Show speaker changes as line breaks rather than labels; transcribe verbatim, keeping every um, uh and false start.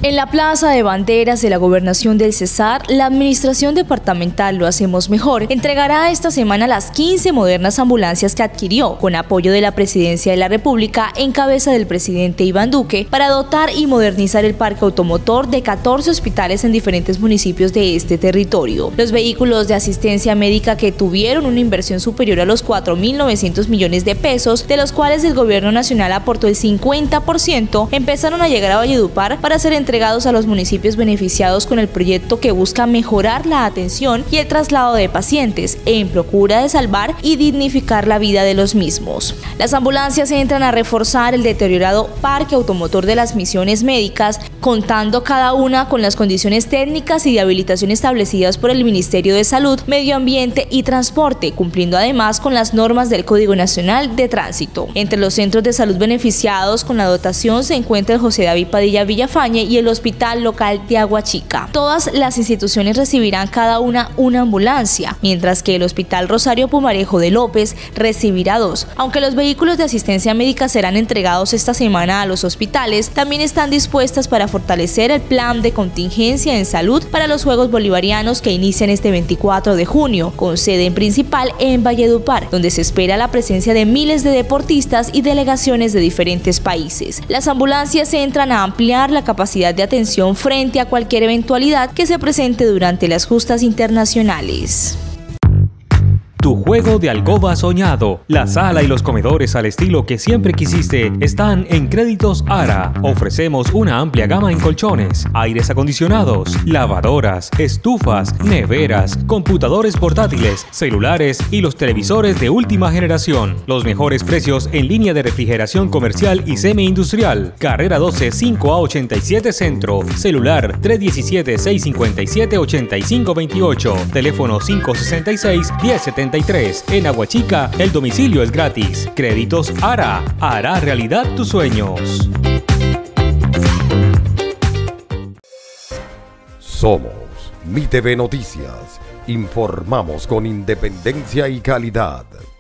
En la Plaza de Banderas de la Gobernación del Cesar, la Administración Departamental Lo Hacemos Mejor entregará esta semana las quince modernas ambulancias que adquirió con apoyo de la Presidencia de la República en cabeza del presidente Iván Duque para dotar y modernizar el parque automotor de catorce hospitales en diferentes municipios de este territorio. Los vehículos de asistencia médica que tuvieron una inversión superior a los cuatro mil novecientos millones de pesos, de los cuales el Gobierno Nacional aportó el cincuenta por ciento, empezaron a llegar a Valledupar para ser entregados a los municipios beneficiados con el proyecto que busca mejorar la atención y el traslado de pacientes en procura de salvar y dignificar la vida de los mismos. Las ambulancias entran a reforzar el deteriorado parque automotor de las misiones médicas, contando cada una con las condiciones técnicas y de habilitación establecidas por el Ministerio de Salud, Medio Ambiente y Transporte, cumpliendo además con las normas del Código Nacional de Tránsito. Entre los centros de salud beneficiados con la dotación se encuentra el José David Padilla Villafañe y el Hospital Local de Aguachica. Todas las instituciones recibirán cada una una ambulancia, mientras que el Hospital Rosario Pumarejo de López recibirá dos. Aunque los vehículos de asistencia médica serán entregados esta semana a los hospitales, también están dispuestas para fortalecer el plan de contingencia en salud para los Juegos Bolivarianos que inician este veinticuatro de junio, con sede en principal en Valledupar, donde se espera la presencia de miles de deportistas y delegaciones de diferentes países. Las ambulancias entran a ampliar la capacidad de atención frente a cualquier eventualidad que se presente durante las justas internacionales.
Tu juego de alcoba soñado. La sala y los comedores al estilo que siempre quisiste están en Créditos Ara. Ofrecemos una amplia gama en colchones, aires acondicionados, lavadoras, estufas, neveras, computadores portátiles, celulares y los televisores de última generación. Los mejores precios en línea de refrigeración comercial y semi-industrial. Carrera doce cinco A ochenta y siete Centro. Celular tres uno siete, seis cinco siete, ocho cinco dos ocho. Teléfono cinco seis seis, diez setenta y tres. En Aguachica, el domicilio es gratis. Créditos Ara. Hará realidad tus sueños.
Somos Mi T V Noticias. Informamos con independencia y calidad.